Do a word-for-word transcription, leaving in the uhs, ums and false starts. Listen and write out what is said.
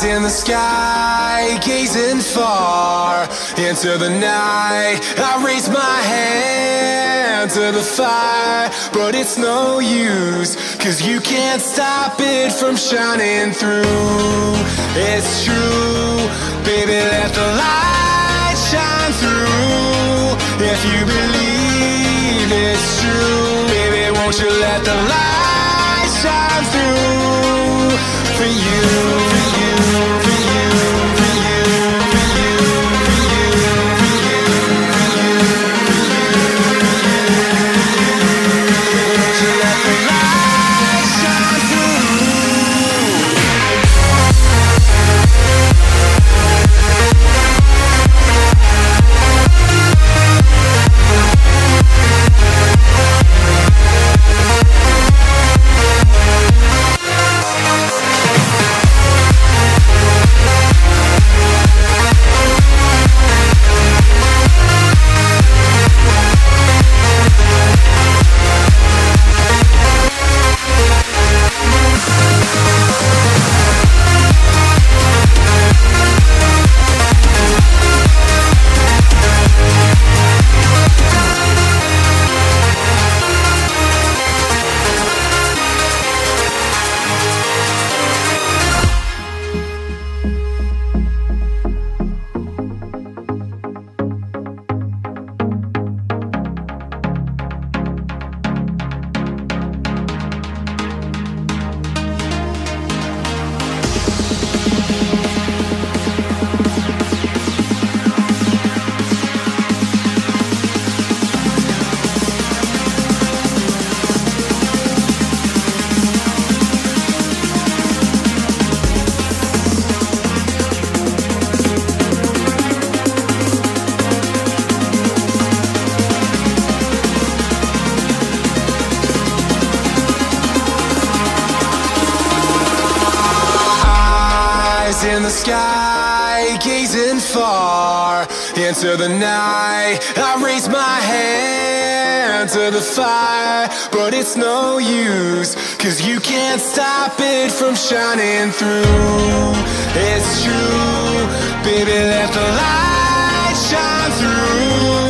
in the sky, gazing far into the night. I raise my hand to the fire, but it's no use, 'cause you can't stop it from shining through. It's true, baby, let the light shine through. If you believe it's true, baby, won't you let the light shine through for you, for you, for you, for you, for you, for you, for you, for you, won't you let the light shine through? In the sky, gazing far into the night. I raise my hand to the fire, but it's no use, 'cause you can't stop it from shining through. It's true, baby, let the light shine through.